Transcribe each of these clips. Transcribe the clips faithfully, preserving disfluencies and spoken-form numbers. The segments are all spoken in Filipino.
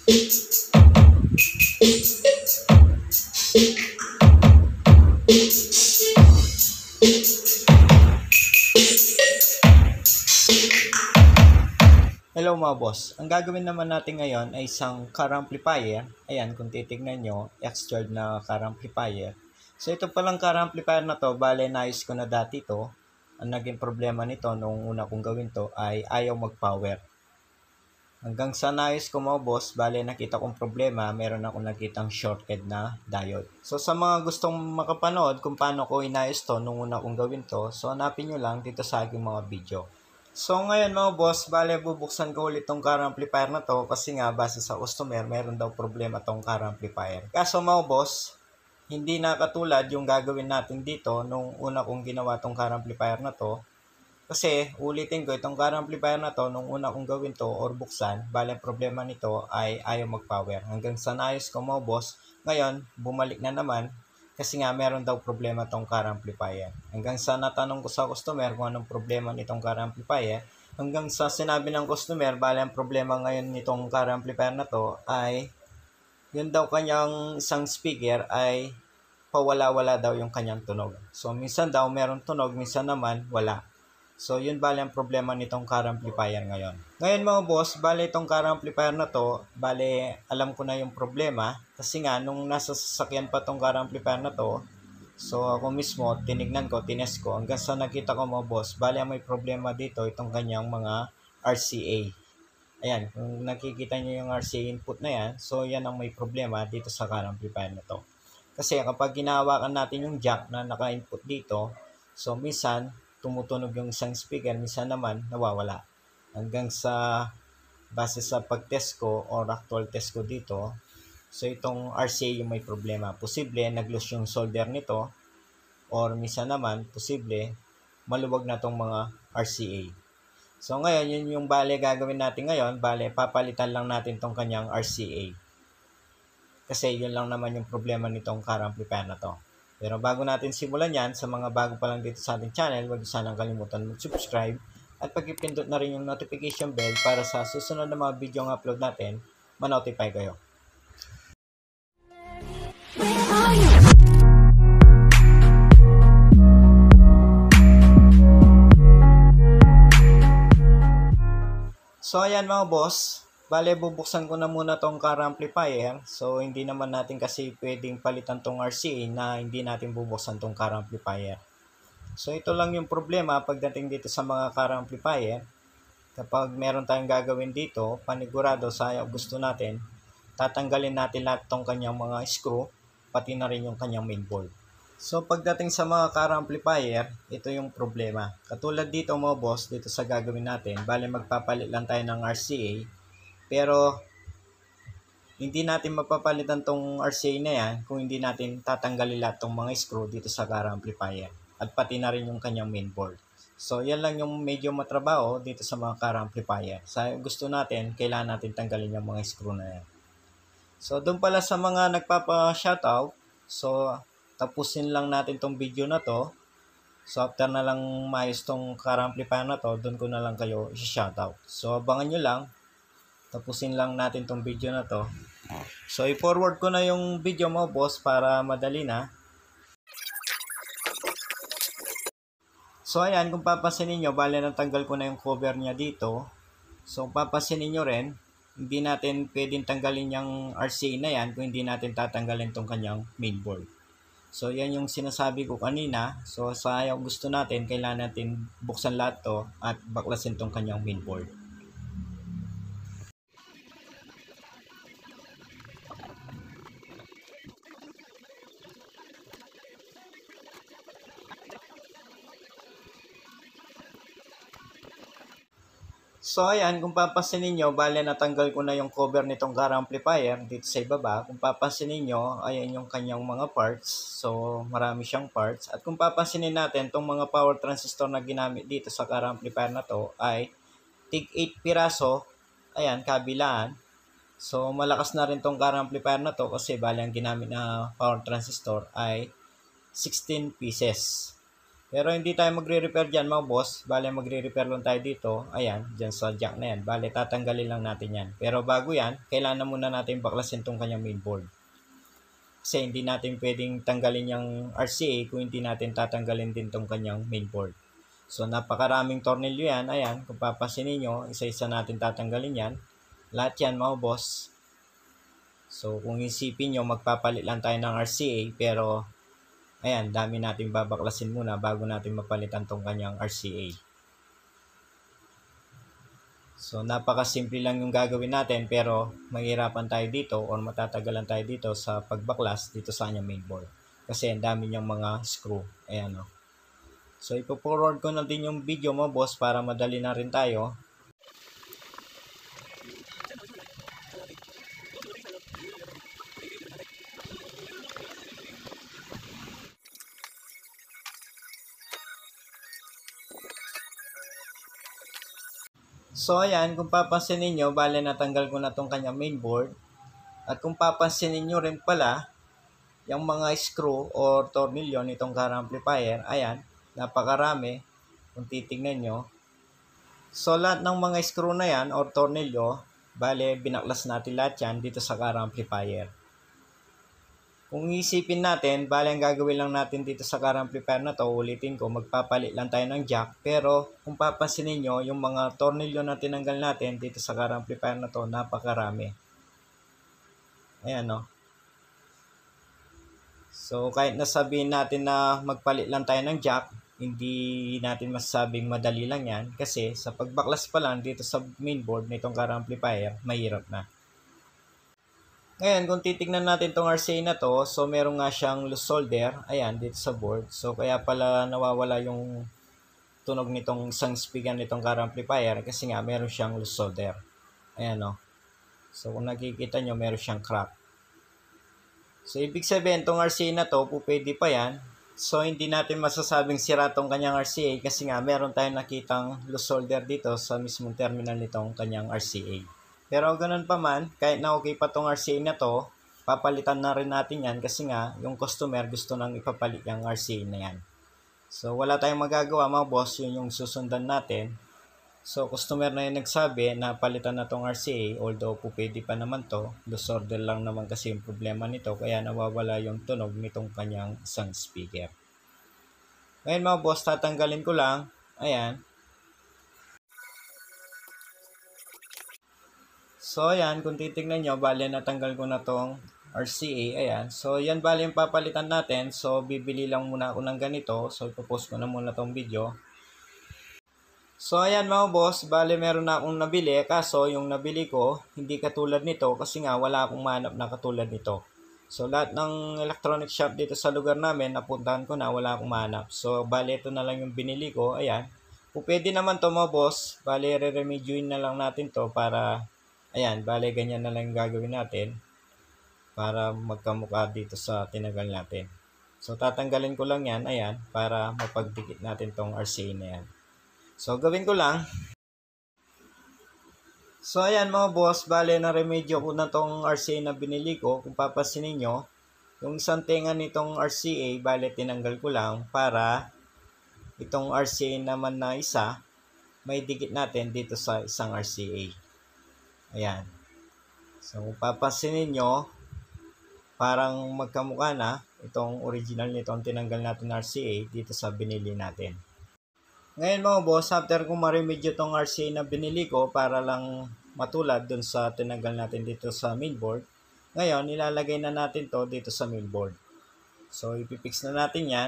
Hello mga boss, ang gagawin naman natin ngayon ay isang car amplifier. Ayan, kung titignan nyo, X-Chord na car amplifier. So ito palang car amplifier na to, bale naayos ko na dati to. Ang naging problema nito nung una kong gawin to ay ayaw mag-power. Hanggang sa naayos ko mga boss, bale nakita kong problema, meron akong nakitang shorted na diode. So sa mga gustong makapanood kung paano ko inayos to nung una kong gawin to, so hanapin nyo lang dito sa aking mga video. So ngayon mga boss, bale bubuksan ko ulit tong car amplifier na to kasi nga base sa customer, meron daw problema tong car amplifier. Kaso mga boss, hindi na katulad yung gagawin natin dito nung una kong ginawa tong car amplifier na to. Kasi ulitin ko, itong car amplifier na to, nung una kong gawin to or buksan, bale ang problema nito ay ayaw mag-power. Hanggang sa naayos ko mga boss, ngayon bumalik na naman. Kasi nga meron daw problema tong car amplifier. Hanggang sa natanong ko sa customer kung anong problema nitong car amplifier, hanggang sa sinabi ng customer, bale ang problema ngayon nitong car amplifier na to ay yun daw kanyang isang speaker ay pawala-wala daw yung kanyang tunog. So minsan daw meron tunog, minsan naman wala. So yun bale ang problema nitong car amplifier ngayon. Ngayon mga boss, bale itong car amplifier na to, bale alam ko na yung problema. Kasi nga nung nasa sasakyan pa tong car amplifier na to, so ako mismo tinignan ko, tinest ko, hanggang sa nakita ko mga boss, bale may problema dito itong kanyang mga R C A. Ayan, kung nakikita nyo yung R C A input na yan, so yan ang may problema dito sa car amplifier na to. Kasi kapag ginahawakan natin yung jack na naka-input dito, so minsan tumutunog yung isang speaker, minsan naman nawawala. Hanggang sa base sa pag-test ko or actual test ko dito, so itong R C A yung may problema. Posible nag-loose yung solder nito or minsan naman posible maluwag na tong mga R C A. So ngayon yun yung bale gagawin natin ngayon, bale papalitan lang natin tong kanyang R C A. Kasi yun lang naman yung problema nitong car amplifier na to. Pero bago natin simulan yan, sa mga bago pa lang dito sa ating channel, huwag sanang kalimutan mag-subscribe at pag-ipindot na rin yung notification bell para sa susunod na mga video ng upload natin, ma-notify kayo. So ayan mga boss, bale bubuksan ko na muna tong car amplifier. So hindi naman natin kasi pwedeng palitan tong R C A na hindi natin bubuksan tong car amplifier. So ito lang yung problema pagdating dito sa mga car amplifier. Kapag meron tayong gagawin dito, panigurado sa gusto natin, tatanggalin natin lahat tong kanyang mga screw, pati na rin yung kanyang mainboard. So pagdating sa mga car amplifier, ito yung problema. Katulad dito mga boss, dito sa gagawin natin, bale magpapalit lang tayo ng R C A. Pero hindi natin mapapalitan tong R C A na yan kung hindi natin tatanggalin lahat tong mga screw dito sa car amplifier. At pati na rin yung kanyang mainboard. So yan lang yung medyo matrabaho dito sa mga car amplifier. Sa gusto natin, kailangan natin tanggalin yung mga screw na yan. So doon pala sa mga nagpapa-shoutout, so tapusin lang natin tong video na to. So after na lang maayos tong car amplifier na to, doon ko na lang kayo i-shoutout. So abangan nyo lang. Tapusin lang natin tong video na to. So i-forward ko na yung video mo boss para madali na. So ayan, kung papansinin nyo, bale natanggal ko na yung cover niya dito. So papansinin nyo rin, hindi natin pwedeng tanggalin yung R C A na yan kung hindi natin tatanggalin tong kanyang mainboard. So yan yung sinasabi ko kanina. So sa ayaw gusto natin, kailangan natin buksan lahat to at baklasin tong kanyang mainboard. So ayan, kung papansinin nyo, bale natanggal ko na yung cover nitong car amplifier dito sa ibaba. Kung papansinin nyo, ayan yung kanyang mga parts. So marami siyang parts. At kung papansinin natin, itong mga power transistor na ginamit dito sa car amplifier na to ay tig eight piraso. Ayan, kabilaan. So malakas na rin itong car amplifier na to kasi bale ang ginamit na power transistor ay sixteen pieces. Pero hindi tayo magre-repair dyan mga boss. Bale, magre-repair lang tayo dito. Ayan, dyan sa jack na yan. Bale, tatanggalin lang natin yan. Pero bago yan, kailangan muna natin baklasin tong kanyang mainboard. Kasi hindi natin pwedeng tanggalin yung R C A kung hindi natin tatanggalin din tong kanyang mainboard. So, napakaraming tornilyo yan. Ayan, kung papasin niyo, isa-isa natin tatanggalin yan. Lahat yan mga boss. So, kung isipin nyo, magpapalit lang tayo ng R C A, pero ayan, dami natin babaklasin muna bago natin mapalitan tong kanyang R C A. So, napakasimple lang yung gagawin natin, pero mahirapan tayo dito or matatagalan tayo dito sa pagbaklas dito sa kanyang mainboard. Kasi ang dami niyang mga screw. Ayan o. So, ipo-forward ko na din yung video mo, boss, para madali na rin tayo. So, ayan, kung papansin ninyo, bale natanggal ko na tong kanyang mainboard. At kung papansin ninyo rin pala, yung mga screw or tornilyo nitong car amplifier, ayan, napakarami. Kung titignan nyo. So, lahat ng mga screw na yan or tornilyo, bale, binaklas natin lahat yan dito sa car amplifier. Kung isipin natin, bale ang gagawin lang natin dito sa car amplifier na to, ulitin ko, magpapalit lang tayo ng jack. Pero kung papansin niyo yung mga tornilyo na tinanggal natin dito sa car amplifier na to, napakarami. Ayan no. So kahit nasabihin natin na magpalit lang tayo ng jack, hindi natin masasabing madali lang yan. Kasi sa pagbaklas pa lang dito sa mainboard nitong car amplifier, mahirap na. Ngayon, kung titignan natin itong R C A na to, so meron nga siyang loose solder, ayan, dito sa board. So, kaya pala nawawala yung tunog nitong isang speaker nitong car amplifier kasi nga meron siyang loose solder. Ayan o. So, kung nakikita nyo, meron siyang crack. So, ibig sabihin, itong R C A na to, pupwede pa yan. So, hindi natin masasabing sira itong kanyang R C A kasi nga meron tayong nakitang loose solder dito sa mismong terminal nitong kanyang R C A. Pero ganun pa man, kahit na okay pa tong R C A na to, papalitan na rin natin yan kasi nga yung customer gusto nang ipapalit yung R C A na yan. So wala tayong magagawa mga boss, yun yung susundan natin. So customer na yung nagsabi na palitan na tong R C A, although po pwede pa naman to, loose order lang naman kasi yung problema nito kaya nawawala yung tunog nitong kanyang isang speaker. Ngayon mga boss, tatanggalin ko lang, ayan. So, ayan, kung titignan nyo, bale natanggal ko na tong R C A, ayan. So, yan bale yung papalitan natin. So, bibili lang muna ako ng ganito. So, ipopost ko na muna tong video. So, ayan mga boss, bale meron na akong nabili. Kaso, yung nabili ko, hindi katulad nito kasi nga wala akong mahanap na katulad nito. So, lahat ng electronic shop dito sa lugar namin, napuntahan ko na, wala akong mahanap. So, bale ito na lang yung binili ko, ayan. Kung pwede naman to mga boss, bale re-remedyuin na lang natin to para... Ayan, bale ganyan na lang gagawin natin para magkamukha dito sa tinagal natin. So, tatanggalin ko lang yan, ayan, para mapagdikit natin tong R C A na yan. So, gawin ko lang. So, ayan mga boss, bale na remedyo ko na tong R C A na binili ko. Kung papasin niyo, yung isang tenga nitong R C A, bale tinanggal ko lang para itong R C A naman na isa, may dikit natin dito sa isang R C A. Ayan. So, kung papansinin nyo, parang magkamukha na itong original nitong tinanggal natin R C A dito sa binili natin. Ngayon mga boss, after kong ma-remedyo itong R C A na binili ko para lang matulad dun sa tinanggal natin dito sa mainboard, ngayon, ilalagay na natin to dito sa mainboard. So, ipipix na natin yan.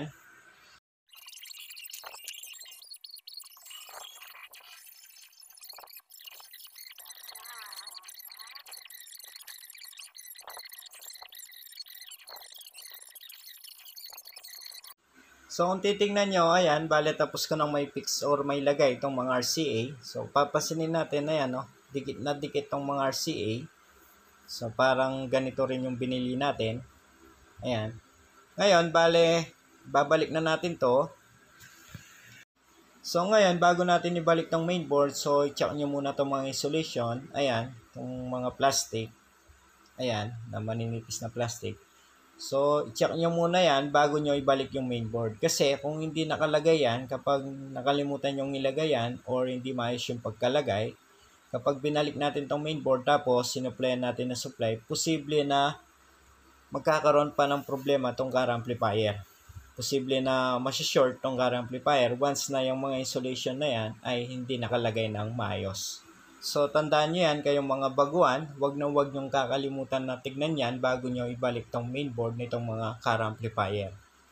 So, kung titignan nyo, ayan, bale tapos ko nang may fix or may lagay itong mga R C A. So, papasinin natin, ayan, no, dikit na dikit itong mga R C A. So, parang ganito rin yung binili natin. Ayan. Ngayon, bale, babalik na natin to. So, ngayon, bago natin ibalik tong mainboard, so, i-check nyo muna itong mga insulation. Ayan, itong mga plastic. Ayan, na maninipis na plastic. So, i-check nyo muna yan bago nyo ibalik yung mainboard. Kasi kung hindi nakalagay yan, kapag nakalimutan yung nilagay yan or hindi maayos yung pagkalagay, kapag binalik natin tong mainboard tapos sinuplayan natin na supply, posible na magkakaroon pa ng problema tong car amplifier. Posible na masishort tong car amplifier once na yung mga insulation na yan ay hindi nakalagay ng maayos. So, tandaan nyo yan, kayong mga baguan, wag na wag nyong kakalimutan na tignan yan bago nyo ibalik tong mainboard nitong mga car amplifier.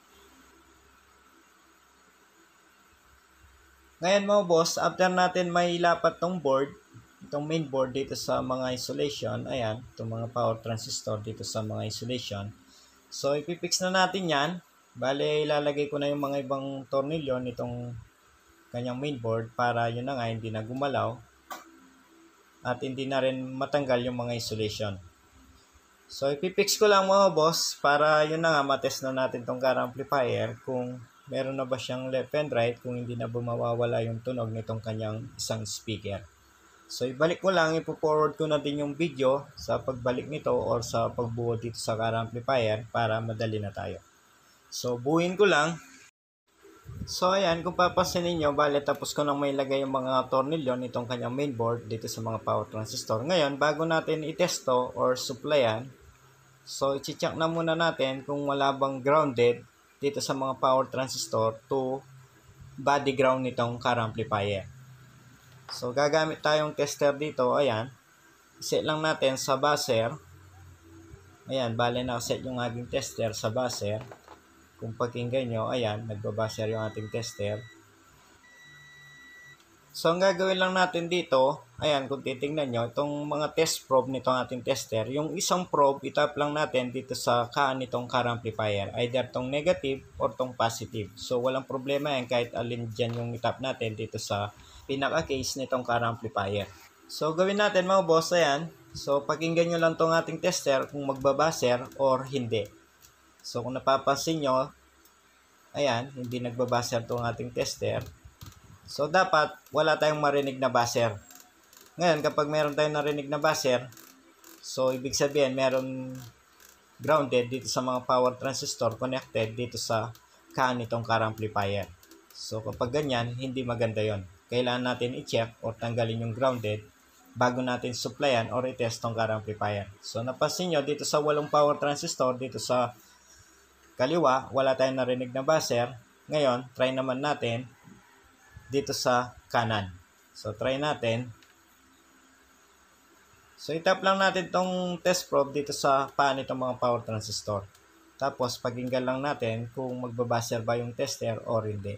Ngayon mga boss, after natin may lapat tong board, itong mainboard dito sa mga insulation, ayan, itong mga power transistor dito sa mga insulation. So, ipipix na natin yan. Bale, ilalagay ko na yung mga ibang tornilyo nitong kanyang mainboard para yun na nga, hindi na gumalaw. At hindi na rin matanggal yung mga insulation. So, ipipix ko lang mga boss para yun na nga matest na natin tong car amplifier kung meron na ba siyang left and right, kung hindi na ba mawawala yung tunog nitong kanyang isang speaker. So, ibalik ko lang, ipo-forward ko na din yung video sa pagbalik nito or sa pagbuo dito sa car amplifier para madali na tayo. So, buuin ko lang. So, ayan, kung papansin ninyo, bale, tapos ko nang may lagay yung mga tornilyo nitong kanyang mainboard dito sa mga power transistor. Ngayon, bago natin itesto or supplyan, so, i-check na muna natin kung wala bang grounded dito sa mga power transistor to body ground nitong car amplifier. So, gagamit tayong tester dito, ayan. Set lang natin sa buzzer. Ayan, bale, nakaset yung ating tester sa buzzer. Kung pakinggan nyo, ayan, nagbabaser yung ating tester. So, ang gagawin lang natin dito, ayan, kung titingnan nyo, itong mga test probe nitong ating tester, yung isang probe, itap lang natin dito sa kaan nitong car amplifier, either tong negative or tong positive. So, walang problema yan kahit alin dyan yung itap natin dito sa pinaka-case nitong car amplifier. So, gawin natin mga boss, ayan. So, pakinggan nyo lang tong ating tester kung magbabaser or hindi. So, kung napapansin nyo, ayan, hindi nagbabaser itong ating tester. So, dapat wala tayong marinig na buzzer. Ngayon, kapag meron tayong narinig na buzzer, so, ibig sabihin, meron grounded dito sa mga power transistor connected dito sa kaan nitong car amplifier. So, kapag ganyan, hindi maganda yon. Kailangan natin i-check o tanggalin yung grounded bago natin supplyan or i-test tong car amplifier. So, napansin nyo, dito sa walong power transistor, dito sa kaliwa, wala tayong narinig na buzzer. Ngayon, try naman natin dito sa kanan. So, try natin. So, itap lang natin tong test probe dito sa paan itong mga power transistor. Tapos, pakinggan lang natin kung magbabuzzer ba yung tester or hindi.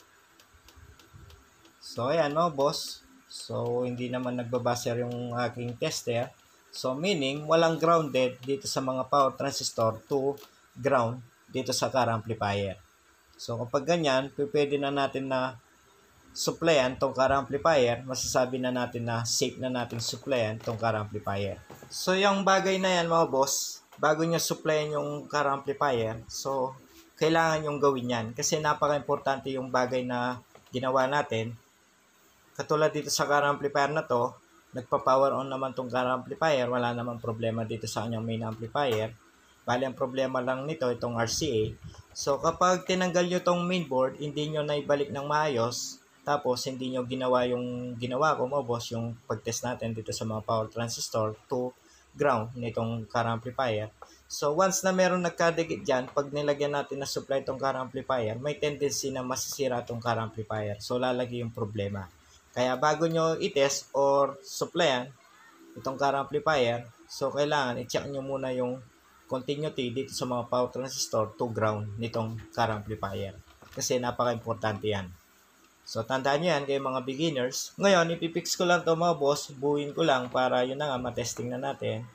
So, ayan mga boss. So, hindi naman nagbabuzzer yung aking tester. So, meaning, walang grounded dito sa mga power transistor to ground dito sa car amplifier. So, kapag ganyan, pwede na natin na supplyan tong car amplifier, masasabi na natin na safe na natin supplyan tong car amplifier. So, yung bagay na yan mga boss, bago nyo supplyan yung car amplifier, so, kailangan yung gawin yan. Kasi napaka-importante yung bagay na ginawa natin. Katulad dito sa car amplifier na to, nagpa-power on naman tong car amplifier, wala namang problema dito sa kanyang main amplifier. Bali, ang problema lang nito, itong R C A. So, kapag tinanggal nyo itong mainboard, hindi nyo na ibalik ng maayos, tapos hindi nyo ginawa yung ginawa ko, mga boss, yung pag-test natin dito sa mga power transistor to ground nitong car amplifier. So, once na meron nagkadikit dyan, pag nilagyan natin na supply itong car amplifier, may tendency na masisira itong car amplifier. So, lalagi yung problema. Kaya bago nyo i-test or supplyan itong car amplifier, so, kailangan i-check nyo muna yung continuity dito sa mga power transistor to ground nitong car amplifier. Kasi napaka-importante yan. So, tandaan nyo yan kayo mga beginners. Ngayon, ipipix ko lang to mga boss. Buuin ko lang para yun na nga, matesting na natin.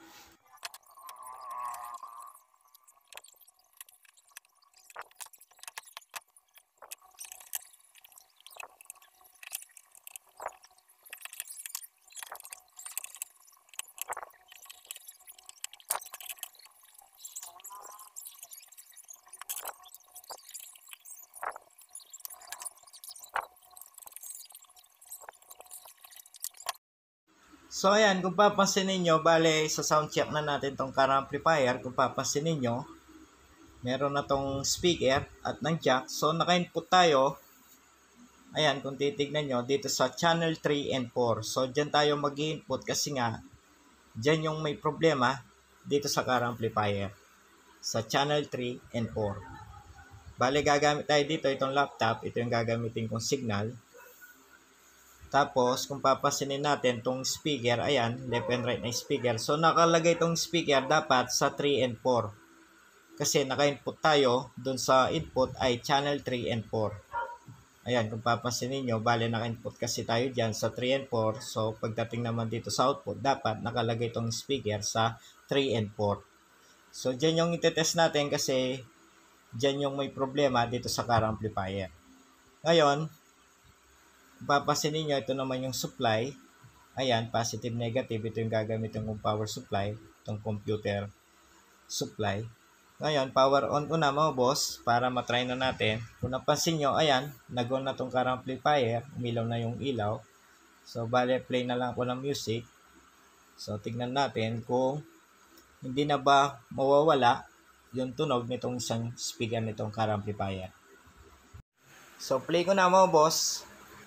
So, ayan, kung papansin ninyo, bale, sa sound check na natin tong car amplifier, kung papansin ninyo, meron na tong speaker at ng jack. So naka-input tayo. Ayan, kung titignan nyo, dito sa channel three and four. So dyan tayo mag-input kasi nga, dyan yung may problema dito sa car amplifier. Sa channel three and four. Bale, gagamit tayo dito, itong laptop, ito yung gagamitin kong signal. Tapos, kung papasinin natin itong speaker, ayan, left and right na speaker. So, nakalagay itong speaker dapat sa three and four. Kasi naka-input tayo, dun sa input ay channel three and four. Ayan, kung papasinin nyo, bale naka-input kasi tayo dyan sa three and four. So, pagdating naman dito sa output, dapat nakalagay itong speaker sa three and four. So, dyan yung itetest natin kasi dyan yung may problema dito sa car amplifier. Ngayon, papasinin nyo, ito naman yung supply. Ayan, positive, negative. Ito yung gagamitin kong power supply. Itong computer supply. Ngayon, power on ko na mga boss para matry na natin. Kung napansin nyo, ayan, nag-on na itong car amplifier. Umilaw na yung ilaw. So, bale, play na lang ako ng music. So, tignan natin kung hindi na ba mawawala yung tunog nitong isang speaker nitong car amplifier. So, play ko na mga boss.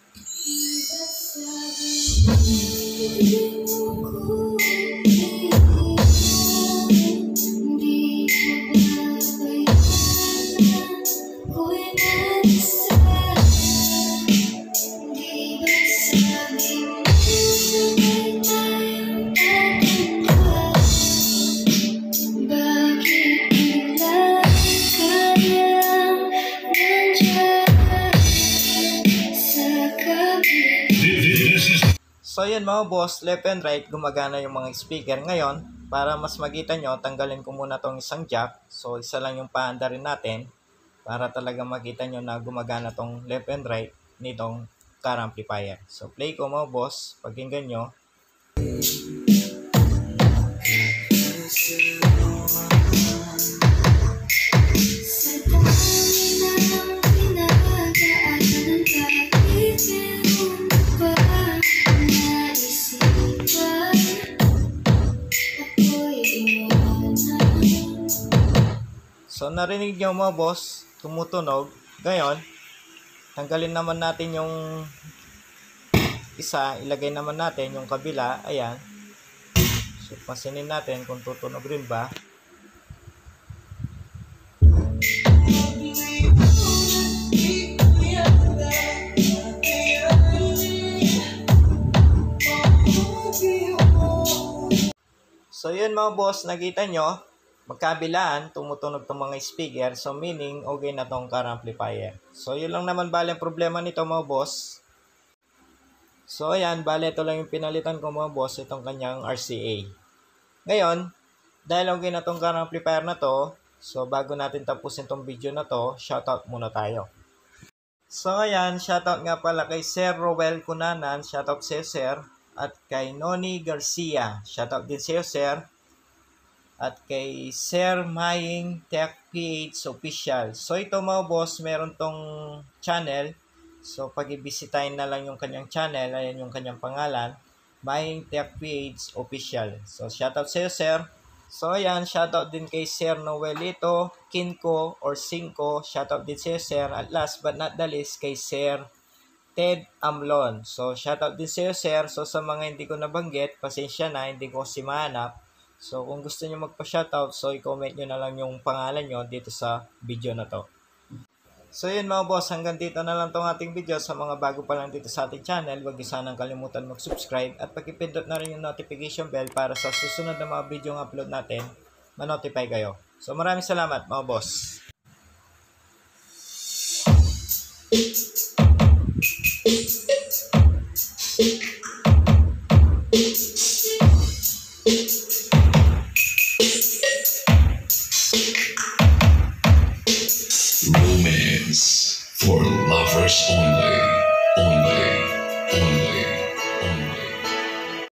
So yun mga boss, left and right, gumagana yung mga speaker. Ngayon, para mas makita nyo, tanggalin ko muna tong isang jack. So isa lang yung paanda rin natin para talaga makita nyo na gumagana tong left and right nitong car amplifier. So play ko mga boss, pakinggan nyo. So, narinig nyo mga boss, tumutunog. Ngayon, tanggalin naman natin yung isa, ilagay naman natin yung kabila. Ayan. So, pasinin natin kung tutunog rin ba. So, yun mga boss, nakita nyo. Magkabilaan, tumutunog itong mga speaker. So, meaning, okay na itong car amplifier. So, yun lang naman bale ang problema nito mga boss. So, ayan, bale ito lang yung pinalitan ko mga boss, itong kanyang R C A. Ngayon, dahil okay na itong car amplifier na to, so, bago natin tapusin itong video na to, shoutout muna tayo. So, ayan, shoutout nga pala kay Sir Rowel Cunanan, shoutout sa'yo, Sir. At kay Noni Garcia, shoutout din sa'yo, Sir. At kay Sir Maying Tech P H Official. So ito mga boss, meron tong channel. So pag i-visitahin na lang yung kanyang channel, ayan yung kanyang pangalan, Maying Tech P H Official. So shoutout sa iyo, Sir. So ayan, shoutout din kay Sir Noelito Kinko or Cinco. Shoutout din sa iyo, Sir. At last but not the least, kay Sir Ted Amlon. So shoutout din sa iyo, Sir. So sa mga hindi ko nabanggit, pasensya na, hindi ko si mahanap. So, kung gusto nyo magpa-shoutout, so i-comment nyo na lang yung pangalan nyo dito sa video na to. So, yun mga boss, hanggang dito na lang tong ating video. Sa mga bago pa lang dito sa ating channel, huwag nyo sanang kalimutan mag-subscribe at pakipindot na rin yung notification bell para sa susunod na mga video ng upload natin, ma-notify kayo. So, maraming salamat mga boss. Romance for lovers only.